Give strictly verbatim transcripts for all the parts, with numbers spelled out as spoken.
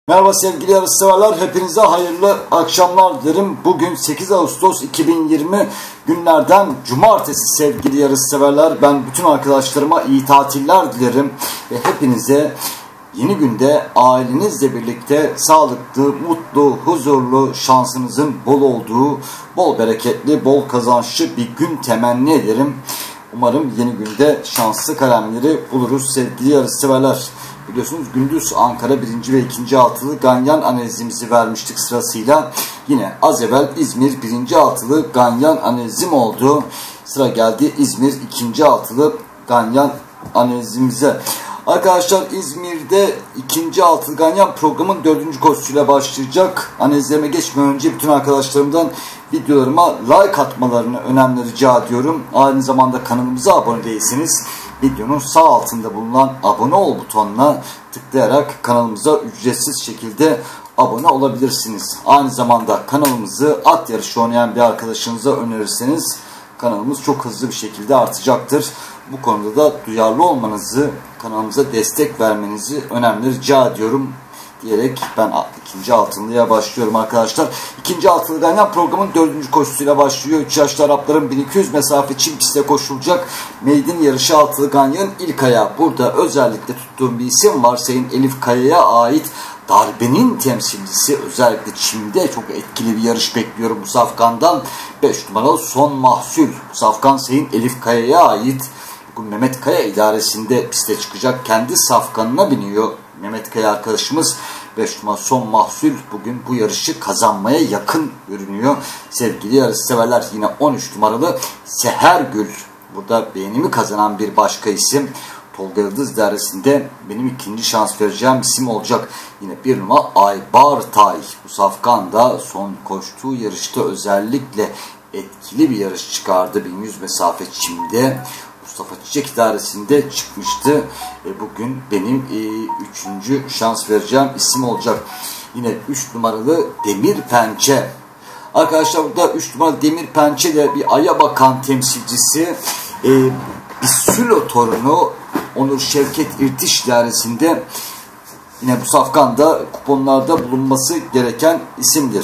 Merhaba sevgili yarışseverler, hepinize hayırlı akşamlar dilerim. Bugün sekiz Ağustos iki bin yirmi günlerden cumartesi sevgili yarışseverler. Ben bütün arkadaşlarıma iyi tatiller dilerim ve hepinize yeni günde ailenizle birlikte sağlıklı, mutlu, huzurlu, şansınızın bol olduğu, bol bereketli, bol kazançlı bir gün temenni ederim. Umarım yeni günde şanslı kalemleri buluruz sevgili yarışseverler. Biliyorsunuz gündüz Ankara birinci ve ikinci altılı ganyan analizimizi vermiştik sırasıyla. Yine az evvel İzmir birinci altılı ganyan analizim oldu. Sıra geldi İzmir ikinci altılı ganyan analizimize. Arkadaşlar İzmir'de ikinci altılı ganyan programın dördüncü koşusuyla başlayacak. Analizlerime geçmeden önce bütün arkadaşlarımdan videolarıma like atmalarını önemli rica ediyorum. Aynı zamanda kanalımıza abone değilseniz videonun sağ altında bulunan abone ol butonuna tıklayarak kanalımıza ücretsiz şekilde abone olabilirsiniz. Aynı zamanda kanalımızı at yarışı oynayan bir arkadaşınıza önerirseniz kanalımız çok hızlı bir şekilde artacaktır. Bu konuda da duyarlı olmanızı, kanalımıza destek vermenizi önemli rica ediyorum diyerek ben ikinci altılıya başlıyorum arkadaşlar. İkinci altılı ganyan programın dördüncü koşusuyla başlıyor. üç yaşlı Arapların bin iki yüz mesafe çim pistte koşulacak maiden yarışı altılı ganyanın ilk ayağı. Burada özellikle tuttuğum bir isim var. Sayın Elif Kaya'ya ait darbenin temsilcisi. Özellikle çimde çok etkili bir yarış bekliyorum bu safkandan. beş numaralı Son Mahsul. Bu safkan Sayın Elif Kaya'ya ait. Bugün Mehmet Kaya idaresinde piste çıkacak. Kendi safkanına biniyor Mehmet Kaya arkadaşımız. beş numara Son Mahsul bugün bu yarışı kazanmaya yakın görünüyor. Sevgili yarışseverler, yine on üç numaralı Sehergül. Burada beğenimi kazanan bir başka isim. Tolga Yıldız idaresinde benim ikinci şans vereceğim isim olacak. Yine bir numara Aybartay. Bu safkan da son koştuğu yarışta özellikle etkili bir yarış çıkardı. bin yüz mesafe çimde. Mustafa Çiçek idaresinde çıkmıştı. E, bugün benim e, üçüncü şans vereceğim isim olacak. Yine üç numaralı Demir Pençe. Arkadaşlar burada üç numaralı Demir Pençe de bir aya bakan temsilcisi. E, Bisülo torunu Onur Şevket İrtiş idaresinde. Yine bu safkanda kuponlarda bulunması gereken isimdir.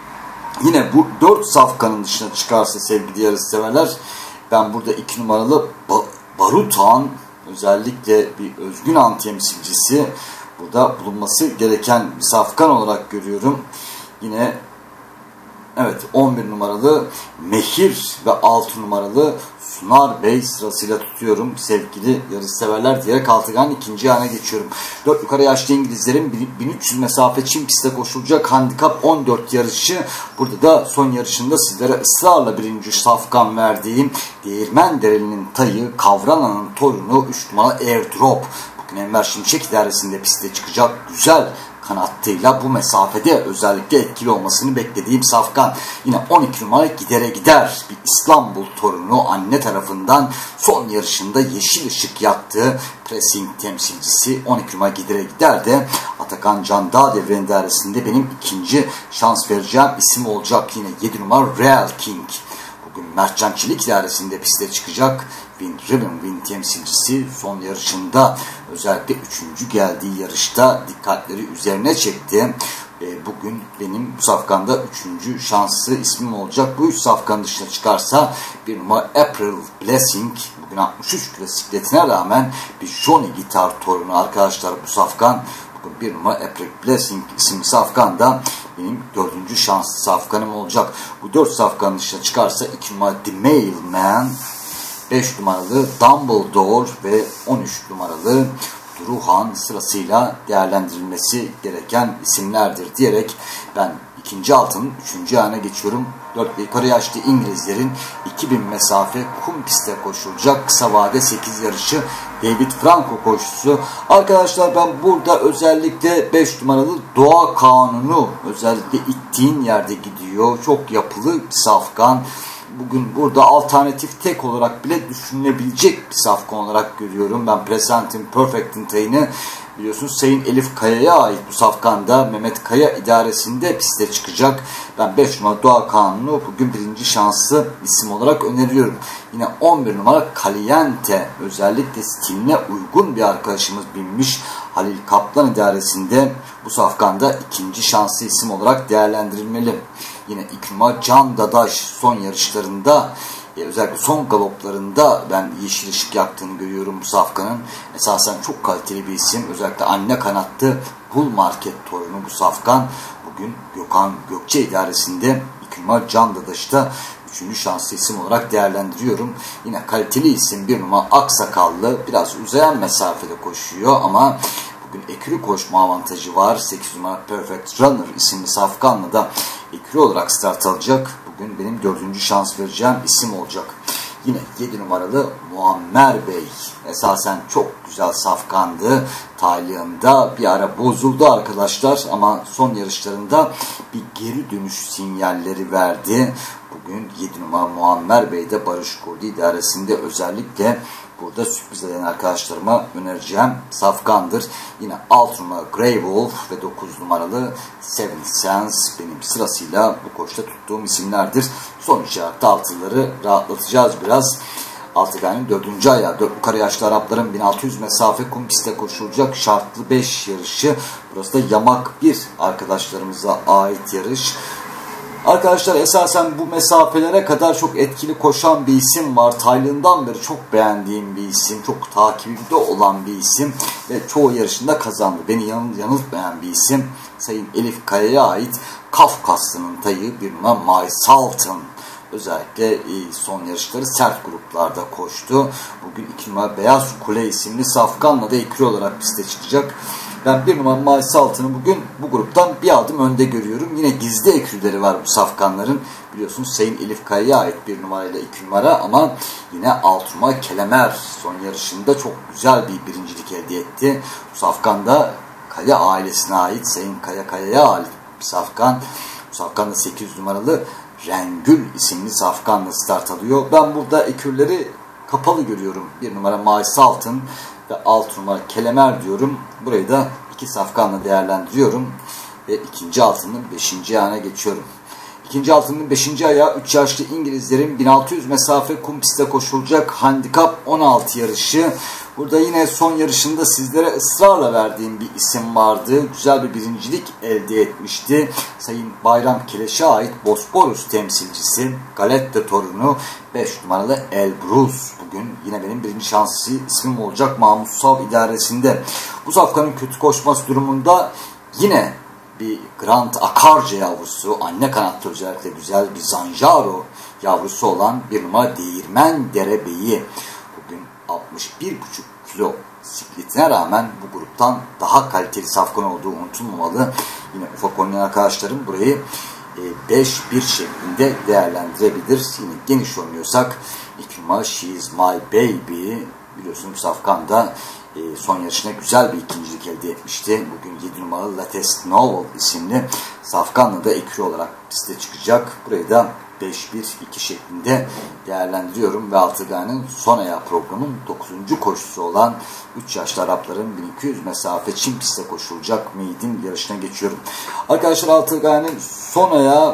Yine bu dört safkanın dışına çıkarsa sevgili yarışseverler, ben burada iki numaralı Barutan, özellikle bir Özgün Han temsilcisi, burada bulunması gereken bir safkan olarak görüyorum. Yine evet on bir numaralı Mehir ve altı numaralı Sunar Bey sırasıyla tutuyorum sevgili yarışseverler diyerek altıgan ikinci yana geçiyorum. dört yukarı yaşlı İngilizlerin bin üç yüz mesafe çim pistte koşulacak handikap on dört yarışı. Burada da son yarışında sizlere ısrarla birinci safkan verdiğim Değirmendereli'nin tayı, Kavrana'nın torunu üç numaralı Airdrop. Bugün Enver Şimşek idaresinde piste çıkacak. Güzel kanattıyla bu mesafede özellikle etkili olmasını beklediğim safkan. Yine on iki numara Gidere Gider, bir İstanbul torunu, anne tarafından son yarışında yeşil ışık yaktığı pressing temsilcisi on iki numara Gidere Gider de Atakan Can Dağ Devre'nin idaresinde benim ikinci şans vereceğim isim olacak. Yine yedi numara Real King. Bugün Mertcan Çelik idaresinde piste çıkacak. Win Ribbon Win temsilcisi son yarışında özellikle üçüncü geldiği yarışta dikkatleri üzerine çekti. Bugün benim bu safkanda üçüncü şanslı ismim olacak. Bu üç safkanın dışına çıkarsa bir numara April Blessing. Bugün altmış üç klasikletine rağmen bir Johnny Gitar torunu arkadaşlar bu safkan. Bugün bir numara April Blessing isimli safkan da benim dördüncü şanslı safkanım olacak. Bu dört safkanın dışına çıkarsa iki numara The Mailman, beş numaralı Dumbledore ve on üç numaralı Duruhan sırasıyla değerlendirilmesi gereken isimlerdir diyerek ben ikinci altının üçüncü ayağına geçiyorum. dört ve yukarı yaşlı İngilizlerin iki bin mesafe kum pistte koşulacak kısa vade sekiz yarışı David Franco koşusu. Arkadaşlar ben burada özellikle beş numaralı Doğa Kanunu, özellikle ittiğin yerde gidiyor. Çok yapılı bir safkan. Bugün burada alternatif tek olarak bile düşünülebilecek bir safkan olarak görüyorum. Ben Present'in Perfect'in tayını biliyorsunuz Sayın Elif Kaya'ya ait bu safkanda Mehmet Kaya idaresinde piste çıkacak. Ben beş numara Doğa Kanunu bugün birinci şanslı isim olarak öneriyorum. Yine on bir numara Caliente, özellikle stiline uygun bir arkadaşımız binmiş. Halil Kaplan idaresinde bu safkanda ikinci şanslı isim olarak değerlendirilmeli. Yine iki numara Can Dadaş son yarışlarında, e, özellikle son galoplarında ben yeşil ışık yaktığını görüyorum bu safkanın. Esasen çok kaliteli bir isim. Özellikle anne kanatlı Bull Market torunu bu safkan. Bugün Gökhan Gökçe idaresinde iki numara Can Dadaş'ı da üçüncü şanslı isim olarak değerlendiriyorum. Yine kaliteli isim bir numara Aksakallı. Biraz uzayan mesafede koşuyor ama bugün ekürü koşma avantajı var. sekiz numara Perfect Runner isimli safkanla da ekürü olarak start alacak. Bugün benim dördüncü şans vereceğim isim olacak. Yine yedi numaralı Muammer Bey. Esasen çok güzel safkandı. Taylığında bir ara bozuldu arkadaşlar ama son yarışlarında bir geri dönüş sinyalleri verdi. Bugün yedi numara Muammer Bey de Barış Kurdu idaresinde özellikle burada sürpriz eden arkadaşlarıma önereceğim safkandır. Yine altı numara Grey Wolf ve dokuz numaralı Seven Sense benim sırasıyla bu koşta tuttuğum isimlerdir. Son içerikte altıları rahatlatacağız biraz. Altıgan'ın dördüncü ayağı. dört yukarı yaşlı Arapların bin altı yüz mesafe kum pistte koşulacak şartlı beş yarışı. Burası da yamak bir arkadaşlarımıza ait yarış. Arkadaşlar esasen bu mesafelere kadar çok etkili koşan bir isim var. Taylığından beri çok beğendiğim bir isim. Çok takibimde olan bir isim. Ve çoğu yarışında kazandı. Beni yanıltmayan bir isim. Sayın Elif Kaya'ya ait Kafkaslı'nın tayı bir numara My Sultan. Özellikle son yarışları sert gruplarda koştu. Bugün iki numara Beyaz Kule isimli safkanla da ekürü olarak piste çıkacak. Ben bir numara My Sultan'ı bugün bu gruptan bir adım önde görüyorum. Yine gizli ekürleri var bu safkanların. Biliyorsunuz Sayın Elif Kaya'ya ait bir numarayla iki numara ama yine altı numara Kelemer son yarışında çok güzel bir birincilik elde etti. Bu safkanda Kaya ailesine ait Sayın Kaya Kaya'ya ait bir safkan. Bu safkanda sekiz numaralı Rengül isimli safkanla start alıyor. Ben burada ekürleri kapalı görüyorum. bir numara My Sultan ve altı numara Kelemer diyorum. Burayı da iki safkanla değerlendiriyorum. Ve ikinci altının beşinci ayağına geçiyorum. İkinci altının beşinci ayağı üç yaşlı İngilizlerin bin altı yüz mesafe kum pistte koşulacak handikap on altı yarışı. Burada yine son yarışında sizlere ısrarla verdiğim bir isim vardı. Güzel bir birincilik elde etmişti. Sayın Bayram Kireç'e ait Bosporus temsilcisi Galette torunu beş numaralı Elbrus. Bugün yine benim birinci şanslı ismim olacak Mahmut Sav idaresinde. Bu safkanın kötü koşması durumunda yine bir Grand Akarca yavrusu, anne kanatta özellikle güzel bir Zanjaro yavrusu olan bir numara Değirmen Derebeyi. Bugün altmış bir buçuk kilo sikletine rağmen bu gruptan daha kaliteli safkan olduğu unutulmamalı. Yine ufak oynayan arkadaşlarım burayı beş bir şeklinde değerlendirebilir. Yine geniş oynuyorsak iki numara She's My Baby. Biliyorsunuz safkanda son yarışına güzel bir ikincilik elde etmişti. Bugün yedi numaralı Latest Novel isimli safkanla da ekürü olarak piste çıkacak. Burayı da beş bir iki şeklinde değerlendiriyorum ve Altıgan'ın son ayağı programın dokuzuncu koşusu olan üç yaşlı Arapların bin iki yüz mesafe Çin pistte koşulacak maiden yarışına geçiyorum. Arkadaşlar Altıgan'ın son ayağı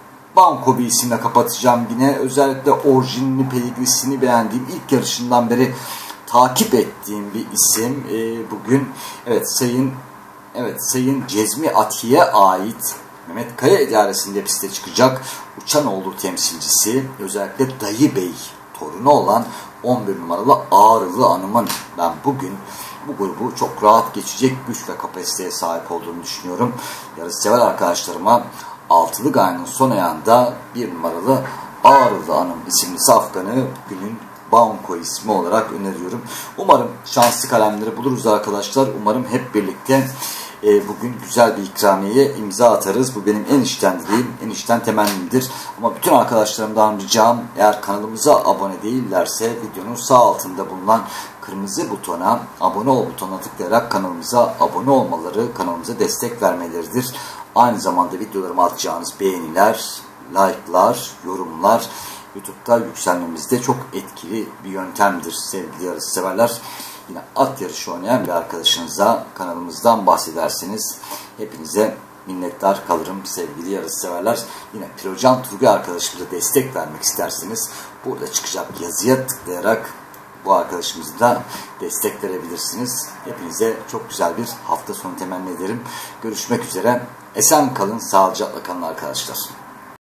Banko bir isimle kapatacağım yine. Özellikle orijinini, pedigrisini beğendiğim, ilk yarışından beri takip ettiğim bir isim. Ee, bugün evet Sayın evet Sayın Cezmi Atiye ait Mehmet Kaya idaresinde piste çıkacak Uçanoğlu temsilcisi, özellikle Dayı Bey torunu olan on bir numaralı Ağrılı Hanım'ın ben bugün bu grubu çok rahat geçecek güç ve kapasiteye sahip olduğunu düşünüyorum. Yarışsever arkadaşlarıma altılı gayenin son ayağında bir numaralı Ağrılı Hanım isimli safkanı günün Banko ismi olarak öneriyorum. Umarım şanslı kalemleri buluruz arkadaşlar. Umarım hep birlikte e, bugün güzel bir ikramiyeye imza atarız. Bu benim en içten dileğim, en içten temennimdir. Ama bütün arkadaşlarımdan ricam, eğer kanalımıza abone değillerse videonun sağ altında bulunan kırmızı butona, abone ol butonuna tıklayarak kanalımıza abone olmaları, kanalımıza destek vermeleridir. Aynı zamanda videolarıma atacağınız beğeniler, like'lar, yorumlar YouTube'da yükselmemizde çok etkili bir yöntemdir sevgili yarışseverler. Yine at yarışı oynayan bir arkadaşınıza kanalımızdan bahsederseniz hepinize minnettar kalırım sevgili yarışseverler. Yine Pirocan Turgay arkadaşımıza destek vermek isterseniz burada çıkacak yazıya tıklayarak bu arkadaşımıza da destek verebilirsiniz. Hepinize çok güzel bir hafta sonu temenni ederim. Görüşmek üzere. Esen kalın, sağlıcakla kalın arkadaşlar.